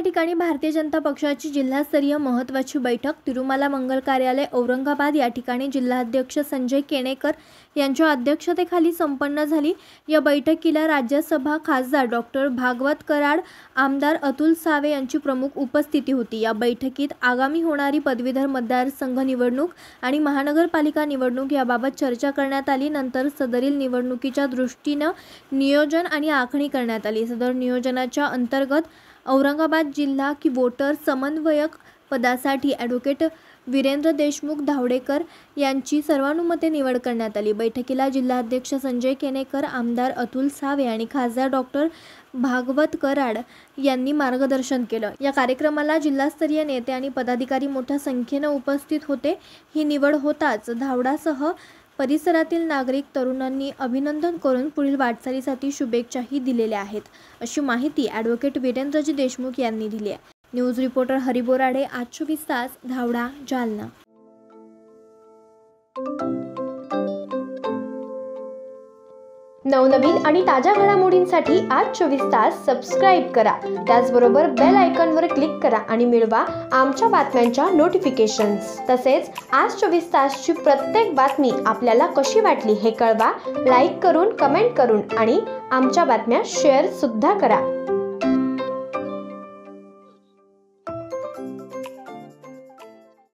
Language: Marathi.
ठिकाणी भारतीय जनता पक्षाची जिल्हास्तरीय महत्त्वाची बैठक तिरुमला मंगल कार्यालय औरंगाबाद या ठिकाणी जिल्हाध्यक्ष संजय केणेकर यांच्या अध्यक्षतेखाली संपन्न झाली। या बैठकीला राज्यसभा खासदार डॉक्टर भागवत कराड, आमदार अतुल सावे यांची प्रमुख उपस्थिती होती। या बैठकीत आगामी होणारी पदवीधर मतदारसंघ निवडणूक आणि महानगरपालिका निवडणूक याबाबत चर्चा करण्यात आली। नंतर सदरील निवडणुकीच्या दृष्टीने नियोजन आणि आखणी करण्यात आली। सदर नियोजनाच्या अंतर्गत औरंगाबाद जिल्हा की वोटर समन्वयक पदासाठी ॲडव्होकेट वीरेंद्र देशमुख धावडेकर यांची सर्वानुमते निवड करण्यात आली। बैठकीला जिल्हाध्यक्ष संजय केणेकर, आमदार अतुल सावे आणि खासदार डॉक्टर भागवत कराड यांनी मार्गदर्शन केलं। या कार्यक्रमाला जिल्हास्तरीय नेते आणि पदाधिकारी मोठ्या संख्येने उपस्थित होते। ही निवड होताच धावडासह परिसरातील नागरिक तरुणांनी अभिनंदन करून पुढील वाटचालीसाठी शुभेच्छाही दिलेल्या आहेत, अशी माहिती ॲडव्होकेट वीरेंद्रजी देशमुख यांनी दिली आहे। न्यूज रिपोर्टर हरी बोराडे, आज 24 तास, धावडा, जालना। नवनवीन आणि ताज्या घडामोडींसाठी आज 24 तास सबस्क्राईब करा। त्याचबरोबर बेल आयकॉनवर क्लिक करा आणि मिळवा आमच्या बातम्यांच्या नोटिफिकेशन्स। तसेच आज 24 तासची प्रत्येक बातमी आपल्याला कशी वाटली हे कळवा, लाईक करून, कमेंट करून आणि आमच्या बातम्या शेअर सुद्धा करा।